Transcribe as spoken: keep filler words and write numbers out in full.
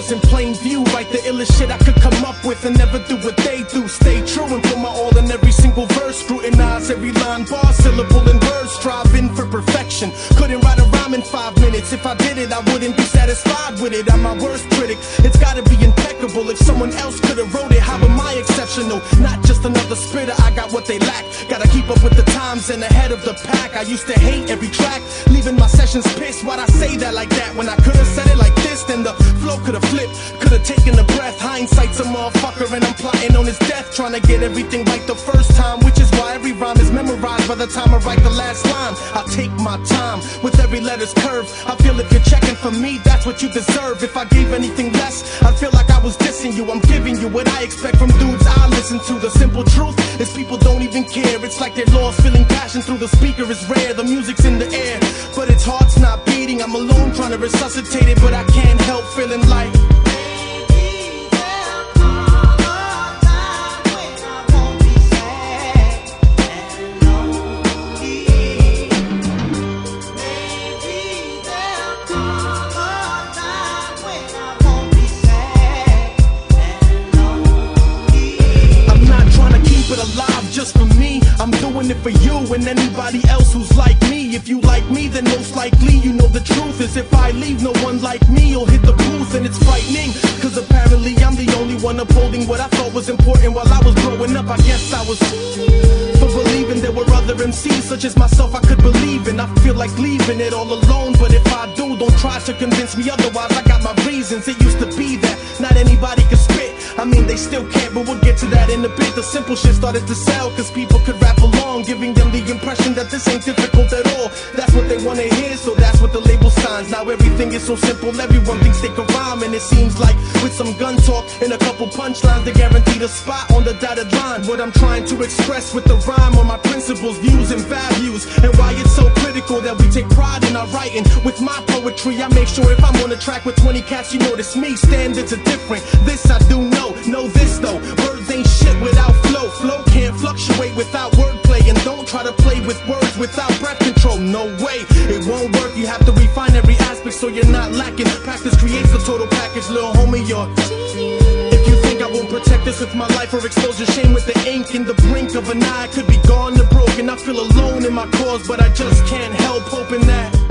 was in plain view. Write the illest shit I could come up with and never do what they do. Stay true and put my all in every single verse. Scrutinize every line, bar, syllable, and verse. Striving for perfection. Couldn't write a rhyme in five minutes. If I did it, I wouldn't be satisfied with it. I'm my worst critic. It's gotta be impeccable. If someone else could've wrote it, how am I exceptional? Not just another spitter, I got what they lack. Gotta keep up with the times and ahead of the pack. I used to hate every track, leaving my sessions pissed. Why'd I say that like that when I could've said it like this? Then the flow could've flipped, could've taken a breath. Hindsight's a motherfucker and I'm plotting on his death. Trying to get everything right the first time, which is why every rhyme is memorized by the time I write the last line. I take my time with every letter's curve. I feel if you're checking for me, that's what you deserve. If I gave anything less, I'd feel like I was dissing you. I'm giving you what I expect from dudes I listen to. The simple truth is people don't even care. It's like they're lost, feeling passion through the speaker is rare. The music's in the air, but its heart's not beating. I'm alone trying to resuscitate it, but I can't help feeling like alive just for me. I'm doing it for you and anybody else who's like me. If you like me, then most likely you know the truth is if I leave, no one like me will hit the booth. And it's frightening, cause apparently I'm the only one upholding what I thought was important while I was growing up. I guess I was for believing there were other M Cs such as myself I could believe in. I feel like leaving it all alone, but if I do, don't try to convince me otherwise. I got my reasons. It used to be that not anybody could spit. I mean they still can't, but we'll get to that in a bit. The simple shit started to sell cause people could rap along, giving them the impression that this ain't difficult at all. That's what they wanna hear, so that's what the label signs. Now everything is so simple, everyone thinks they can rhyme. And it seems like with some gun talk and a couple punchlines, they guaranteed a spot on the dotted line. What I'm trying to express with the rhyme are my principles, views, and values, and why it's so critical that we take pride in our writing. With my poetry, I make sure if I'm on a track with twenty cats, you notice me. Standards are different, this I do know. Know this though, words ain't shit without flow. Flow can't fluctuate without wordplay. And don't try to play with words without breath control. No way, it won't work. You have to refine every aspect so you're not lacking. Practice creates the total package, little homie. You're if you think I won't protect this with my life or expose your shame with the ink in the brink of an eye, could be gone or broken. I feel alone in my cause, but I just can't help hoping that